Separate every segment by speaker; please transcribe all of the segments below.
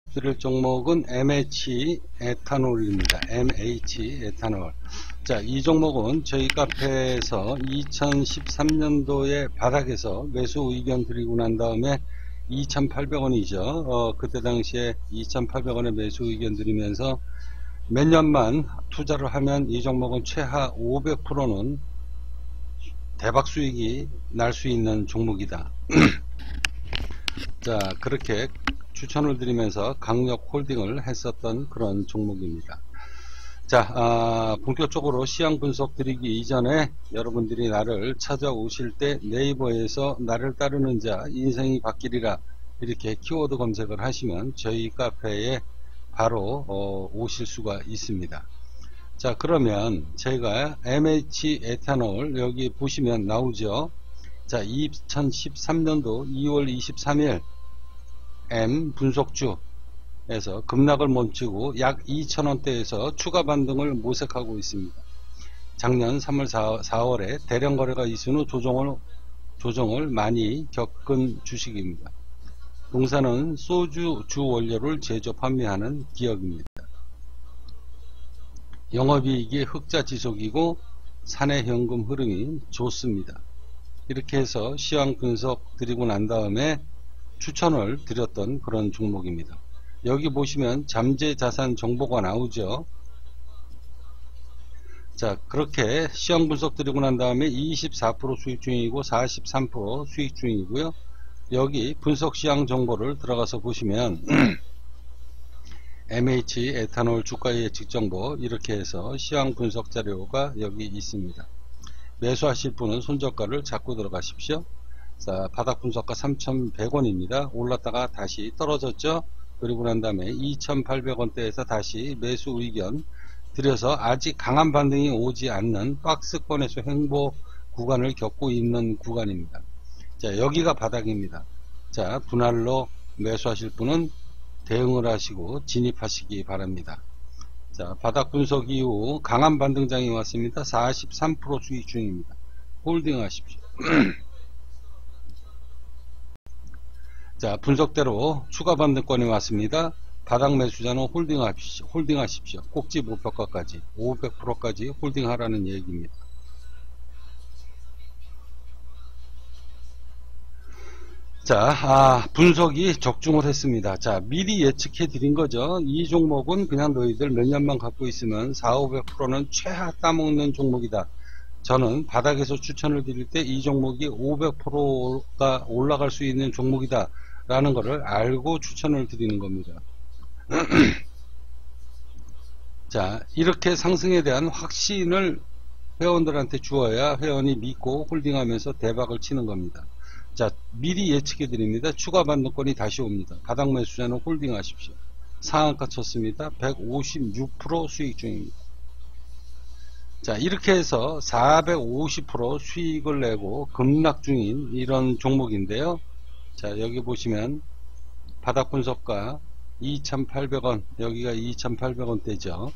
Speaker 1: 드릴 종목은 MH 에탄올입니다. MH 에탄올. 자, 이 종목은 저희 카페에서 2013년도에 바닥에서 매수 의견 드리고 난 다음에 2,800원이죠. 그때 당시에 2,800원에 매수 의견 드리면서 몇 년만 투자를 하면 이 종목은 최하 500%는 대박 수익이 날 수 있는 종목이다. 자, 그렇게 추천을 드리면서 강력 홀딩을 했었던 그런 종목입니다. 자, 본격적으로 시황 분석 드리기 이전에 여러분들이 나를 찾아오실 때 네이버에서 나를 따르는 자 인생이 바뀌리라 이렇게 키워드 검색을 하시면 저희 카페에 바로 오실 수가 있습니다. 자, 그러면 제가 MH 에탄올 여기 보시면 나오죠. 자, 2013년도 2월 23일 M 분석주에서 급락을 멈추고 약 2,000원대에서 추가 반등을 모색하고 있습니다. 작년 3월 4월에 대량 거래가 있은 후 조정을 많이 겪은 주식입니다. 동사는 소주 주 원료를 제조 판매하는 기업입니다. 영업이익이 흑자 지속이고 사내 현금 흐름이 좋습니다. 이렇게 해서 시황 분석 드리고 난 다음에 추천을 드렸던 그런 종목입니다. 여기 보시면 잠재 자산 정보가 나오죠. 자, 그렇게 시황 분석 드리고 난 다음에 24% 수익 중이고 43% 수익 중이고요. 여기 분석 시황 정보를 들어가서 보시면 MH 에탄올 주가 예측 정보 이렇게 해서 시황 분석 자료가 여기 있습니다. 매수하실 분은 손절가를 잡고 들어가십시오. 자, 바닥 분석가 3,100원입니다. 올랐다가 다시 떨어졌죠. 그리고 난 다음에 2,800원대에서 다시 매수 의견 드려서 아직 강한 반등이 오지 않는 박스권에서 횡보 구간을 겪고 있는 구간입니다. 자, 여기가 바닥입니다. 자, 분할로 매수하실 분은 대응을 하시고 진입하시기 바랍니다. 자, 바닥 분석 이후 강한 반등장이 왔습니다. 43% 수익 중입니다. 홀딩 하십시오. 자, 분석대로 추가 반등권이 왔습니다. 바닥 매수자는 홀딩하십시오. 꼭지 목표가까지 500%까지 홀딩하라는 얘기입니다. 자, 분석이 적중을 했습니다. 자, 미리 예측해 드린 거죠. 이 종목은 그냥 너희들 몇 년만 갖고 있으면 4,500%는 최하 따먹는 종목이다. 저는 바닥에서 추천을 드릴 때 이 종목이 500%가 올라갈 수 있는 종목이다 라는 것을 알고 추천을 드리는 겁니다. 자, 이렇게 상승에 대한 확신을 회원들한테 주어야 회원이 믿고 홀딩하면서 대박을 치는 겁니다. 자, 미리 예측해 드립니다. 추가 반등권이 다시 옵니다. 바닥 매수자는 홀딩 하십시오. 상한가 쳤습니다. 156% 수익 중입니다. 자, 이렇게 해서 450% 수익을 내고 급락 중인 이런 종목인데요. 자, 여기 보시면 바닥 분석가 2,800원, 여기가 2,800원대죠.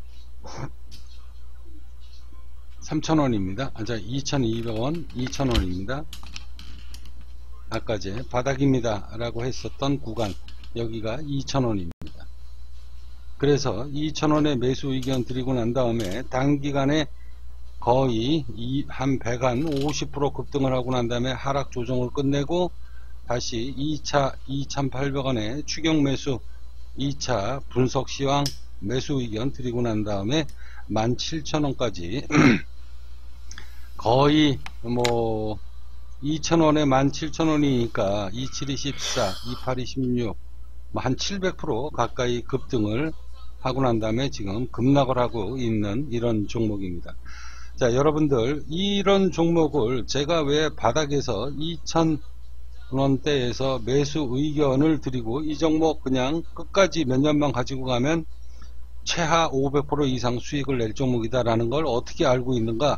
Speaker 1: 3,000원입니다. 자, 2,200원, 2,000원입니다. 아까 제 바닥입니다 라고 했었던 구간, 여기가 2,000원입니다. 그래서 2,000원에 매수 의견 드리고 난 다음에 단기간에 거의 한 50% 급등을 하고 난 다음에 하락 조정을 끝내고 다시 2차 2,800원에 추격 매수 2차 분석 시황 매수 의견 드리고 난 다음에 17,000원까지 거의 2,000원에 17,000원이니까 27이 14, 28이 16, 한 700% 가까이 급등을 하고 난 다음에 지금 급락을 하고 있는 이런 종목입니다. 자, 여러분들 이런 종목을 제가 왜 바닥에서 2,000원대에서 매수 의견을 드리고 이 종목 그냥 끝까지 몇 년만 가지고 가면 최하 500% 이상 수익을 낼 종목이다 라는 걸 어떻게 알고 있는가?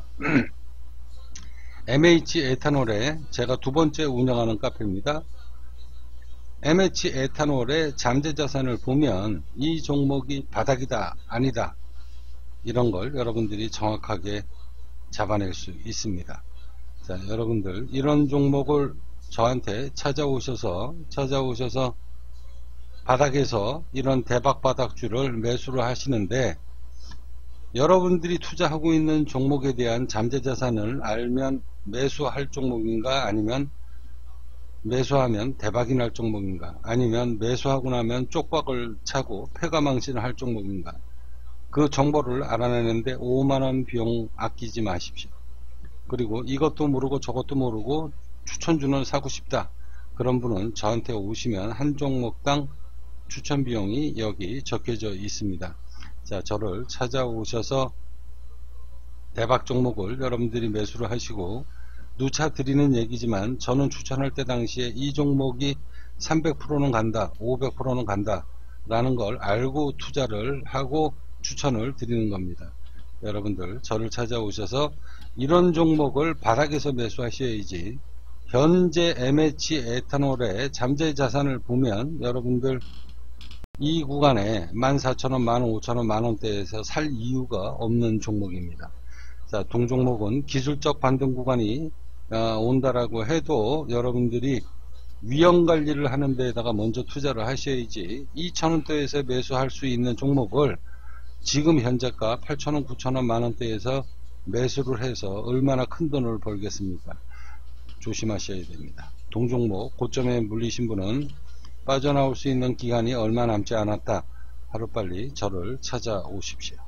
Speaker 1: MH 에탄올에 제가 두 번째 운영하는 카페입니다. MH 에탄올의 잠재 자산을 보면 이 종목이 바닥이다 아니다 이런 걸 여러분들이 정확하게 잡아낼 수 있습니다. 자, 여러분들 이런 종목을 저한테 찾아오셔서 바닥에서 이런 대박 바닥주를 매수를 하시는데, 여러분들이 투자하고 있는 종목에 대한 잠재자산을 알면 매수할 종목인가, 아니면 매수하면 대박이 날 종목인가, 아니면 매수하고 나면 쪽박을 차고 패가망신을 할 종목인가, 그 정보를 알아내는데 5만원 비용 아끼지 마십시오. 그리고 이것도 모르고 저것도 모르고 추천주는 사고 싶다, 그런 분은 저한테 오시면 한 종목당 추천 비용이 여기 적혀져 있습니다. 자, 저를 찾아오셔서 대박 종목을 여러분들이 매수를 하시고, 누차 드리는 얘기지만 저는 추천할 때 당시에 이 종목이 300%는 간다, 500%는 간다 라는 걸 알고 투자를 하고 추천을 드리는 겁니다. 여러분들 저를 찾아오셔서 이런 종목을 바닥에서 매수하셔야지, 현재 MH 에탄올의 잠재 자산을 보면 여러분들 이 구간에 14,000원, 15,000원, 만원대에서 살 이유가 없는 종목입니다. 자, 동종목은 기술적 반등 구간이 온다라고 해도 여러분들이 위험관리를 하는 데에다가 먼저 투자를 하셔야지, 2,000원대에서 매수할 수 있는 종목을 지금 현재가 8,000원, 9,000원, 만원대에서 매수를 해서 얼마나 큰 돈을 벌겠습니까? 조심하셔야 됩니다. 동종목 고점에 물리신 분은 빠져나올 수 있는 기간이 얼마 남지 않았다, 하루빨리 저를 찾아오십시오.